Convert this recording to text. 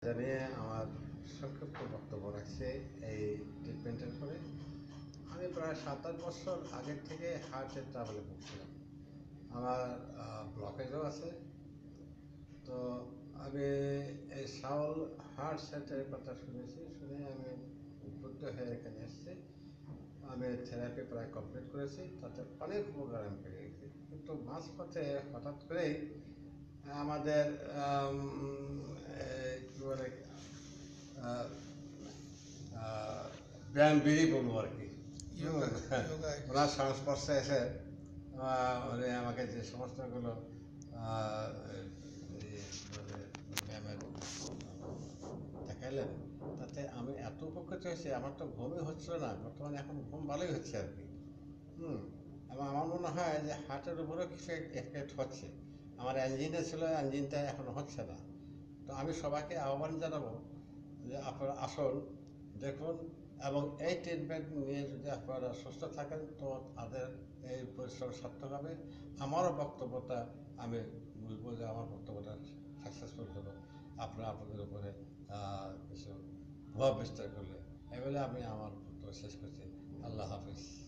জানিয়ে আমার সংক্ষিপ্ত বক্তব্য রাখছে এই ট্রিটমেন্টের পরে। আমি প্রায় 7-8 বছর আগের থেকে হার্টের ট্রাবলে ভুগছিলাম। আমার ব্লকেজও আছে। তো আমি এই সাওল হার্ট সেন্টারের কথা শুনে আমি উদ্বুদ্ধ হয়ে এখানে এসেছি। আমি থেরাপি প্রায় কমপ্লিট করেছি, তাতে অনেক উপকার আমি পেয়ে গেছি। কিন্তু মাঝপথে হঠাৎ করেই আমাদের কী বলে ব্যায়াম বিড়ি বলবো আর কি, ওনার সংস্পর্শে এসে উনি আমাকে যে সমস্তগুলো ব্যায়ামের দেখাইলেন, তাতে আমি এত উপকৃত হয়েছি। আমার তো ঘুমই হচ্ছিল না, বর্তমানে এখন ঘুম ভালোই হচ্ছে আর কি। এবং আমার মনে হয় যে হার্টের উপরেও কিছু এফেক্ট হচ্ছে। আমার ইঞ্জিনে ছিল, ইঞ্জিনটা এখন হচ্ছে না। তো আমি সবাইকে আহ্বান জানাবো যে আপনারা আসুন, দেখুন, এবং এই ট্রিটমেন্ট নিয়ে যদি আপনারা সুস্থ থাকেন তো তাদের এই পরিশ্রম সার্থক হবে। আমারও বক্তব্যটা আমি বুঝবো যে আমার বক্তব্যটা সাকসেসফুল হলো আপনারা আপনাদের উপরে কিছু প্রভাব বিস্তার করলে। এই বলে আমি আমার বক্তব্য শেষ করছি। আল্লাহ হাফিজ।